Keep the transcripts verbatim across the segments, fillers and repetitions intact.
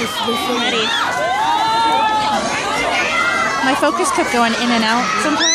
Ready. My focus kept going in and out sometimes.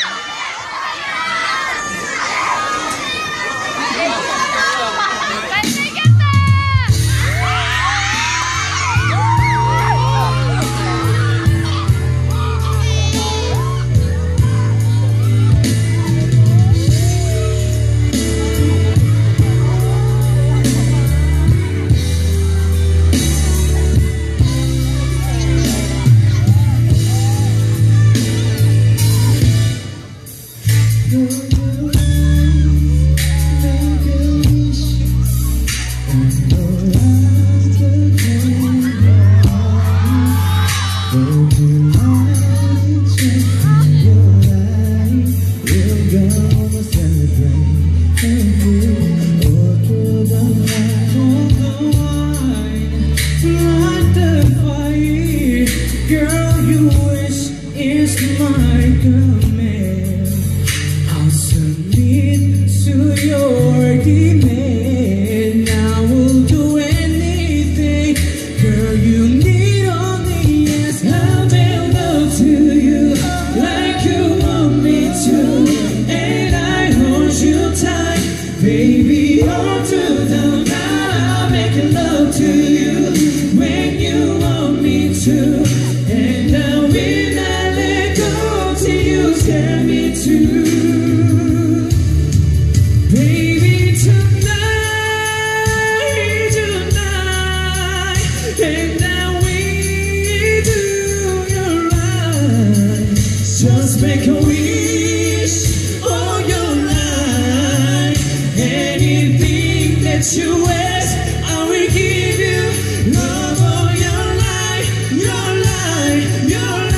Just make a wish all your life. Anything that you ask, I will give you. Love all your life, your life, your life.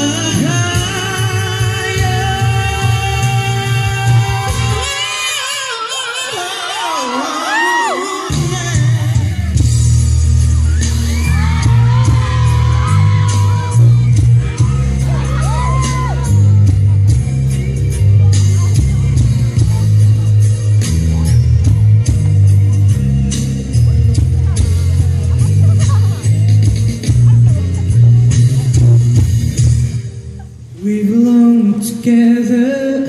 We belong together,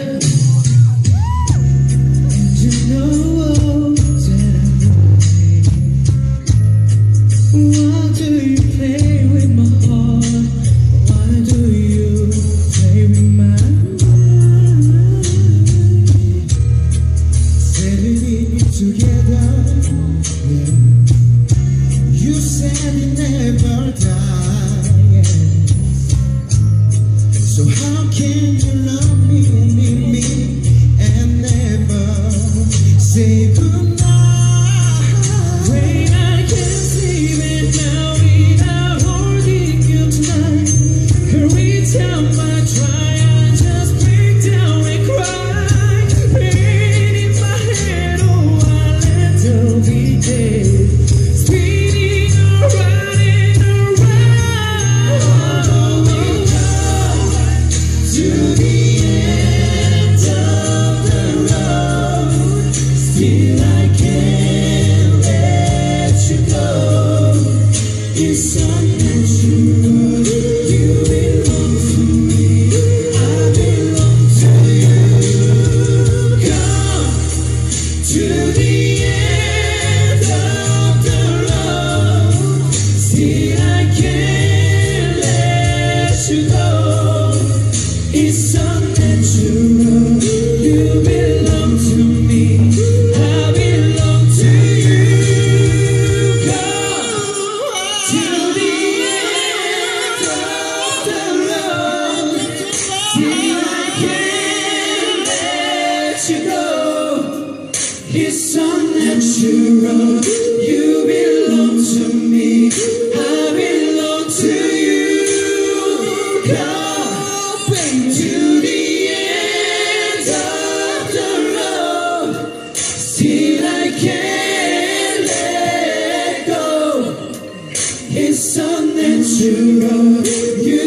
and you know that why do you play with my heart? Why do you play with my mind? Setting it together, yeah. You said you never die, yeah. So how can you love me and leave me and never say goodnight? When I can't sleep at night without holding you tonight. Every time I try, I just break down and cry. Pain in my head, oh, I let her be dead. Spinning around and around. To the end of the road, still I can't let you go. It's unnatural. You belong to me, I belong to you. Come to the end of the road, still I can't let you go. It's unnatural. You belong to me, I belong to you. Come to the end of the road, till I can't let you go. It's unnatural. You belong to me, I belong to you. Come to the end of the road, still I can't let go. It's unnatural. You